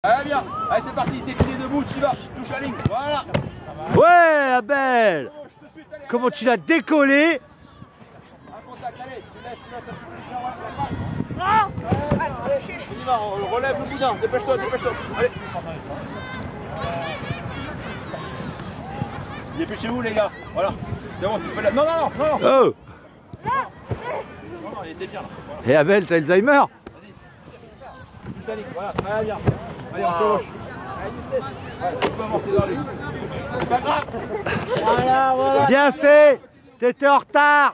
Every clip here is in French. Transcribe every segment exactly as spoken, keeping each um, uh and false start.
Allez, bien. Allez, c'est parti. Décliné debout, tu y vas. Touche la ligne. Voilà. Ouais, Abel. Comment tu l'as décollé. Un contact, allez. Tu laisses, tu laisses un petit peu. Allez, allez. On y va, on relève le boudin. Dépêche-toi, dépêche-toi. Allez. Dépêchez-vous, les gars. Voilà. C'est bon, tu peux la... Non, non, non, non. Oh. Non, non, il était bien. Voilà. Et Abel, t'as Alzheimer. Vas-y. Touche la ligne. Voilà. Allez, bien. Allez, on se gauche. Allez, tu peux avancer dans lui. C'est pas grave. Voilà, voilà. Bien fait. T'étais en retard.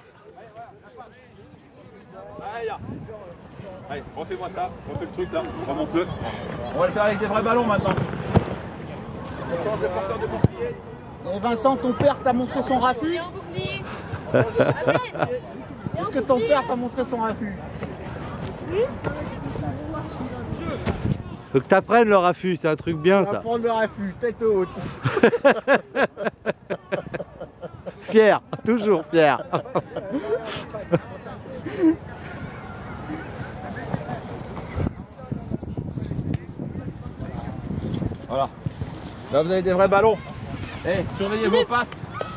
Allez, viens. Allez, refais-moi ça. Refais le truc là. Remonte-le. On va le faire avec des vrais ballons maintenant. On change le porteur de bouclier. Et Vincent, ton père t'a montré son raffut? Est-ce que ton père t'a montré son raffut? Faut que t'apprennes le raffut, c'est un truc bien ça. On va prendre le raffut, tête haute. Fier, toujours fier. Voilà. Là vous avez des vrais ballons. Eh, surveillez vos passes.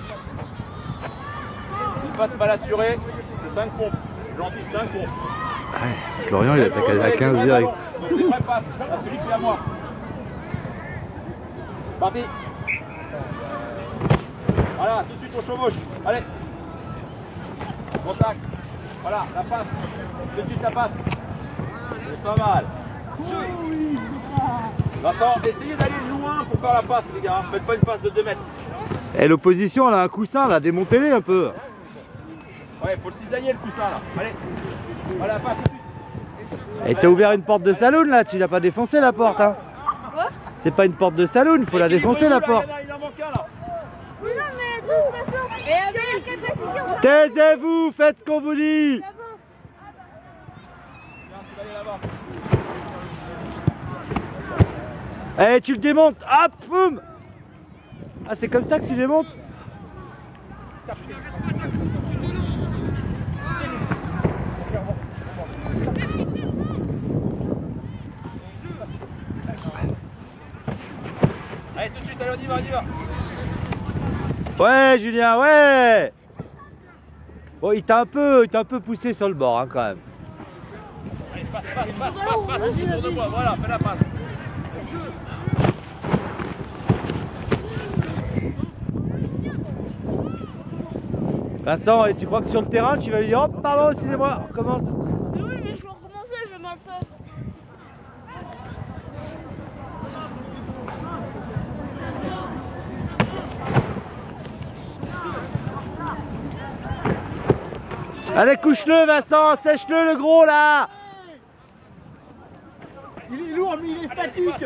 Une passe mal assurée, c'est cinq pompes. Gentil, cinq pompes. Ouais, Florian il attaque à quinze direct. Donc des vraies passes, à celui qui est à moi. Parti. Voilà, tout de suite on chevauche. Allez. Contact. Voilà, la passe. Tout de suite la passe. C'est pas mal. Vincent, essayez d'aller loin pour faire la passe, les gars. Faites pas une passe de deux mètres. Et l'opposition, elle a un coussin là, démontez-les un peu. Ouais, faut le cisailler le coussin là. Allez. Voilà, passe tout de suite. Et t'as ouvert une porte de saloon là, tu l'as pas défoncé la porte hein. Quoi? C'est pas une porte de saloon, faut la défoncer la porte. Il en manque un là. Oui, non, mais de toute façon, et avec quelle précision ça... Taisez-vous, faites ce qu'on vous dit. Eh, tu le démontes, hop, boum. Ah, c'est comme ça que tu démontes? Allez, tout de suite, allez, on y va, on y va. Ouais, Julien, ouais. Bon, il t'a un peu, il t'a un peu poussé sur le bord, hein, quand même. Allez, passe, passe, passe, passe, passe, autour de moi, voilà, fais la passe. Vincent, et tu crois que sur le terrain, tu vas lui dire, oh, pardon, excusez-moi, on recommence. Mais oui, mais je vais recommencer, je vais mal faire. Allez, couche-le, Vincent, sèche-le, le gros, là. Il est lourd, mais il est statique.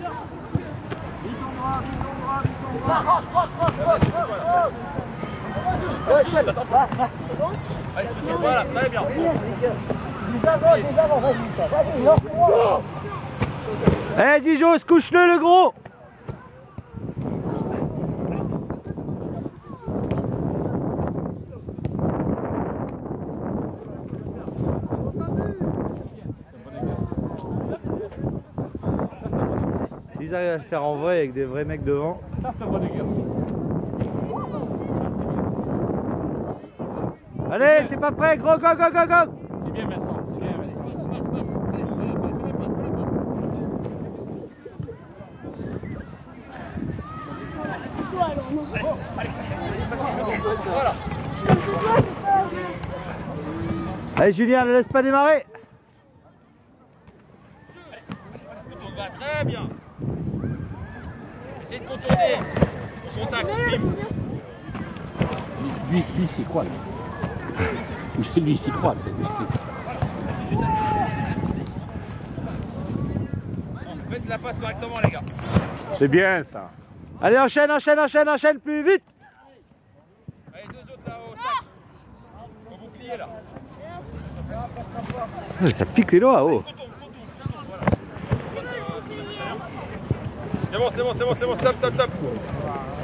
Allez, tout de suite, voilà, très bien. Eh, Dijos, couche-le, le gros. S'ils arrivent à le faire en vrai avec des vrais mecs devant. Ça, c'est un bon exercice. Allez, t'es pas prêt, gros, go, go, go, go. C'est bien, Vincent. C'est bien, Vincent. Passe, passe, passe. Allez, allez, fais la passe, fais la passe. Voilà. Allez, Julien, ne laisse pas démarrer. Contourne, va très bien. Essayez de contourner. Contact, bim. Lui, lui, c'est quoi, lui? Lui, c'est quoi? Faites la passe correctement, les gars. C'est bien, ça. Allez, enchaîne, enchaîne, enchaîne, enchaîne, plus vite. Allez, deux autres là-haut. Tac. Au bouclier là. Ça pique les doigts, oh. C'est bon, c'est bon, c'est bon, c'est bon, stop, stop, stop.